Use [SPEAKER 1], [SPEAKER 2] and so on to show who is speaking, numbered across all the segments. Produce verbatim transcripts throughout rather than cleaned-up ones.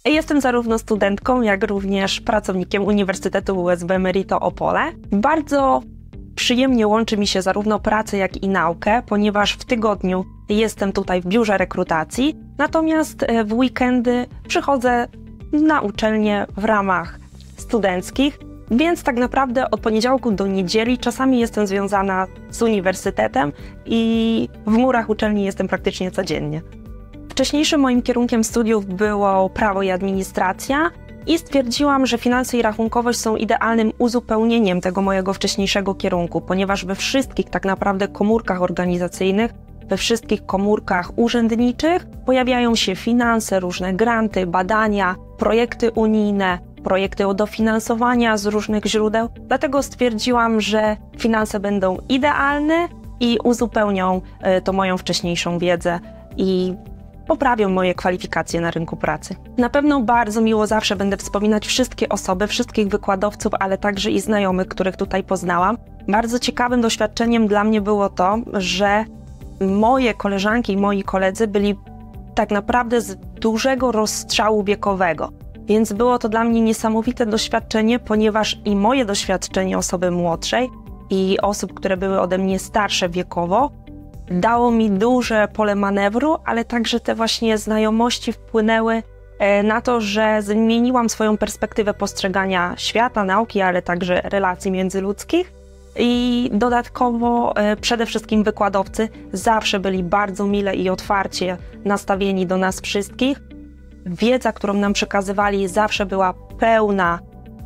[SPEAKER 1] Jestem zarówno studentką, jak również pracownikiem Uniwersytetu U S B Merito Opole. Bardzo przyjemnie łączy mi się zarówno pracę, jak i naukę, ponieważ w tygodniu jestem tutaj w biurze rekrutacji, natomiast w weekendy przychodzę na uczelnię w ramach studenckich, więc tak naprawdę od poniedziałku do niedzieli czasami jestem związana z uniwersytetem i w murach uczelni jestem praktycznie codziennie. Wcześniejszym moim kierunkiem studiów było prawo i administracja i stwierdziłam, że finanse i rachunkowość są idealnym uzupełnieniem tego mojego wcześniejszego kierunku, ponieważ we wszystkich tak naprawdę komórkach organizacyjnych, we wszystkich komórkach urzędniczych pojawiają się finanse, różne granty, badania, projekty unijne, projekty o dofinansowania z różnych źródeł. Dlatego stwierdziłam, że finanse będą idealne i uzupełnią to moją wcześniejszą wiedzę i poprawią moje kwalifikacje na rynku pracy. Na pewno bardzo miło zawsze będę wspominać wszystkie osoby, wszystkich wykładowców, ale także i znajomych, których tutaj poznałam. Bardzo ciekawym doświadczeniem dla mnie było to, że moje koleżanki i moi koledzy byli tak naprawdę z dużego rozstrzału wiekowego. Więc było to dla mnie niesamowite doświadczenie, ponieważ i moje doświadczenie osoby młodszej i osób, które były ode mnie starsze wiekowo, dało mi duże pole manewru, ale także te właśnie znajomości wpłynęły na to, że zmieniłam swoją perspektywę postrzegania świata, nauki, ale także relacji międzyludzkich. I dodatkowo przede wszystkim wykładowcy zawsze byli bardzo mile i otwarcie nastawieni do nas wszystkich. Wiedza, którą nam przekazywali, zawsze była pełna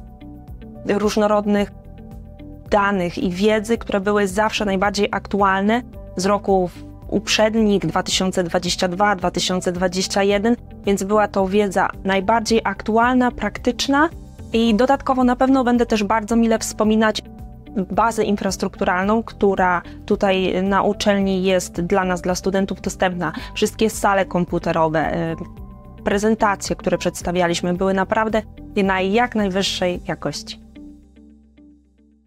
[SPEAKER 1] różnorodnych danych i wiedzy, które były zawsze najbardziej aktualne z roków uprzednich dwa tysiące dwudziestego drugiego do dwa tysiące dwudziestego pierwszego, więc była to wiedza najbardziej aktualna, praktyczna i dodatkowo na pewno będę też bardzo mile wspominać bazę infrastrukturalną, która tutaj na uczelni jest dla nas, dla studentów dostępna. Wszystkie sale komputerowe, prezentacje, które przedstawialiśmy, były naprawdę na jak najwyższej jakości.